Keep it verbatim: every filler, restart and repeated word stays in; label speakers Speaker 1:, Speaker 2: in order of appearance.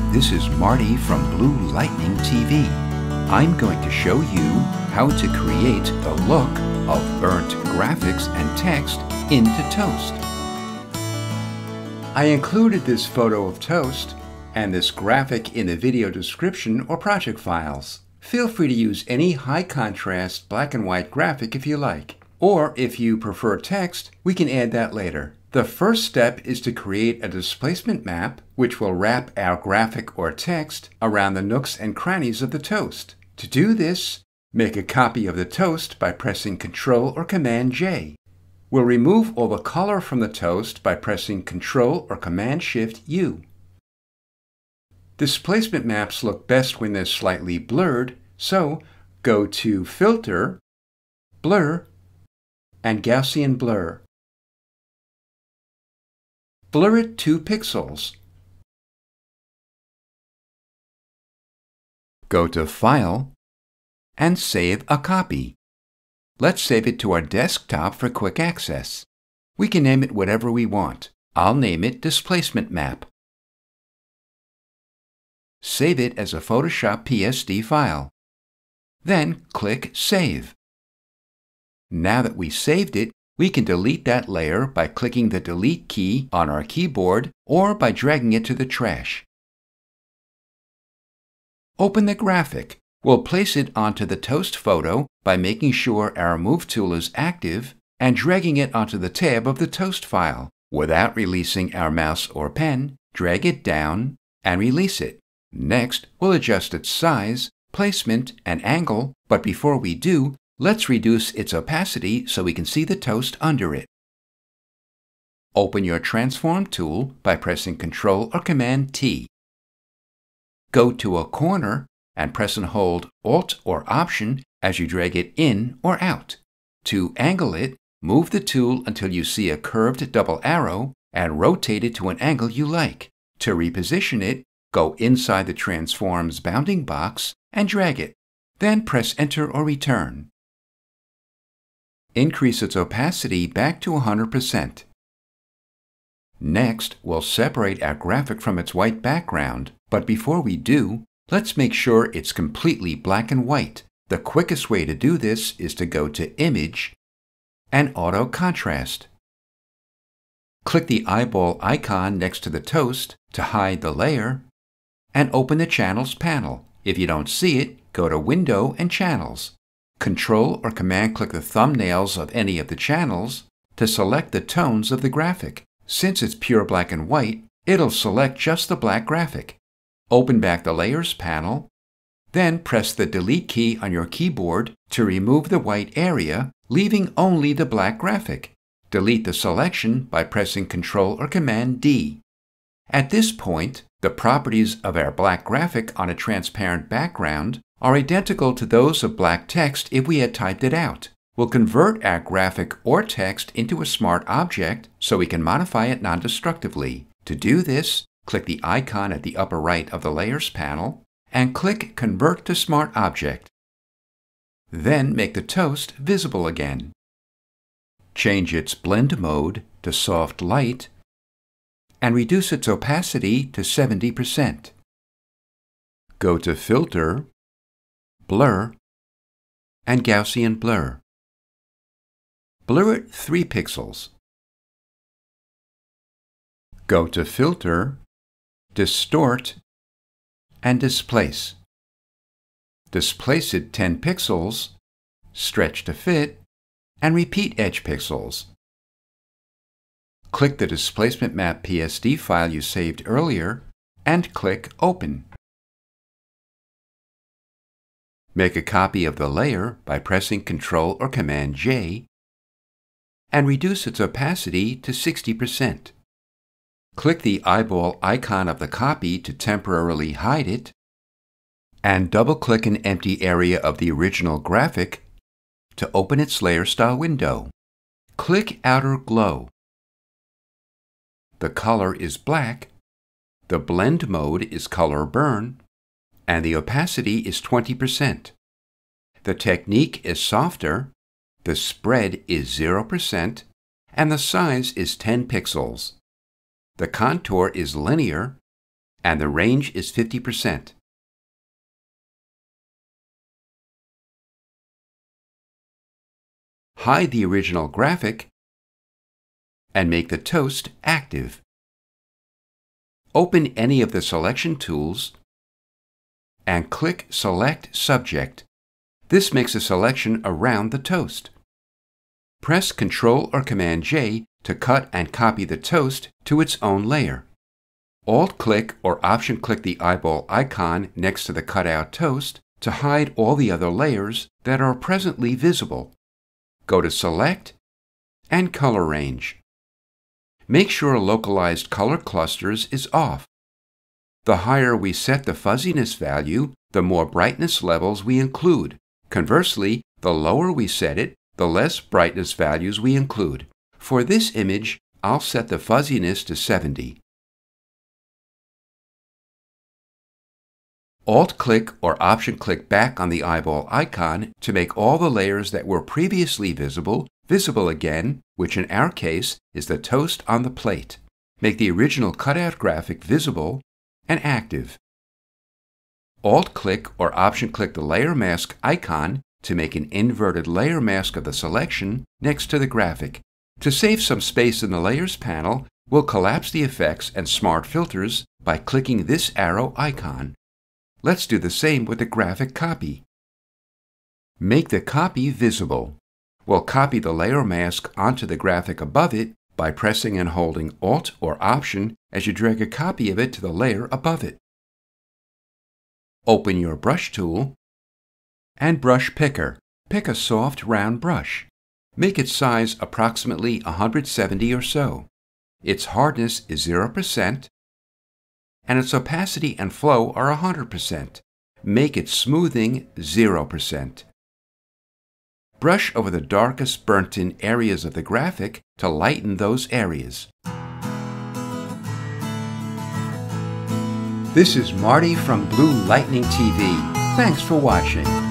Speaker 1: This is Marty from Blue Lightning T V. I'm going to show you how to create the look of burnt graphics and text into Toast. I included this photo of Toast and this graphic in the video description or project files. Feel free to use any high contrast black and white graphic if you like. Or if you prefer text, we can add that later. The first step is to create a displacement map which will wrap our graphic or text around the nooks and crannies of the toast. To do this, make a copy of the toast by pressing Control or Command J. We'll remove all the color from the toast by pressing Control or Command Shift U. Displacement maps look best when they're slightly blurred, so go to Filter, Blur, and Gaussian Blur. Blur it two pixels. Go to File and save a copy. Let's save it to our desktop for quick access. We can name it whatever we want. I'll name it Displacement Map. Save it as a Photoshop P S D file. Then click Save. Now that we saved it, we can delete that layer by clicking the Delete key on our keyboard or by dragging it to the trash. Open the graphic. We'll place it onto the toast photo by making sure our Move tool is active and dragging it onto the tab of the toast file. Without releasing our mouse or pen, drag it down and release it. Next, we'll adjust its size, placement, and angle, but before we do, let's reduce its opacity so we can see the toast under it. Open your Transform tool by pressing Control or Command T. Go to a corner and press and hold Alt or Option as you drag it in or out. To angle it, move the tool until you see a curved double arrow and rotate it to an angle you like. To reposition it, go inside the Transform's bounding box and drag it. Then press Enter or Return. Increase its opacity back to one hundred percent. Next, we'll separate our graphic from its white background, but before we do, let's make sure it's completely black and white. The quickest way to do this is to go to Image and Auto Contrast. Click the eyeball icon next to the toast to hide the layer, and open the Channels panel. If you don't see it, go to Window and Channels. Control or Command click the thumbnails of any of the channels to select the tones of the graphic. Since it's pure black and white, it'll select just the black graphic. Open back the Layers panel, then press the Delete key on your keyboard to remove the white area, leaving only the black graphic. Delete the selection by pressing Control or Command D. At this point, the properties of our black graphic on a transparent background are identical to those of black text if we had typed it out. We'll convert our graphic or text into a smart object so we can modify it non-destructively. To do this, click the icon at the upper right of the Layers panel and click Convert to Smart Object. Then make the toast visible again. Change its blend mode to soft light and reduce its opacity to seventy percent. Go to Filter, Blur, and Gaussian Blur. Blur it three pixels. Go to Filter, Distort, and Displace. Displace it ten pixels, stretch to fit, and repeat edge pixels. Click the Displacement Map P S D file you saved earlier and click Open. Make a copy of the layer by pressing Control or Command J and reduce its opacity to sixty percent. Click the eyeball icon of the copy to temporarily hide it and double-click an empty area of the original graphic to open its layer style window. Click Outer Glow. The color is black, the blend mode is Color Burn, and the opacity is twenty percent. The technique is softer, the spread is zero percent, and the size is ten pixels. The contour is linear, and the range is fifty percent. Hide the original graphic and make the toast active. Open any of the selection tools and click Select Subject. This makes a selection around the toast. Press Control or Command J to cut and copy the toast to its own layer. Alt-click or Option-click the eyeball icon next to the cutout toast to hide all the other layers that are presently visible. Go to Select and Color Range. Make sure Localized Color Clusters is off. The higher we set the fuzziness value, the more brightness levels we include. Conversely, the lower we set it, the less brightness values we include. For this image, I'll set the fuzziness to seventy. Alt-click or Option-click back on the eyeball icon to make all the layers that were previously visible, visible again, which in our case is the toast on the plate. Make the original cutout graphic visible and active. Alt-click or Option-click the layer mask icon to make an inverted layer mask of the selection next to the graphic. To save some space in the Layers panel, we'll collapse the effects and smart filters by clicking this arrow icon. Let's do the same with the graphic copy. Make the copy visible. We'll copy the layer mask onto the graphic above it by pressing and holding Alt or Option as you drag a copy of it to the layer above it. Open your brush tool and brush picker. Pick a soft round brush. Make its size approximately one hundred seventy or so. Its hardness is zero percent and its opacity and flow are one hundred percent. Make its smoothing zero percent. Brush over the darkest burnt-in areas of the graphic to lighten those areas. This is Marty from Blue Lightning T V. Thanks for watching.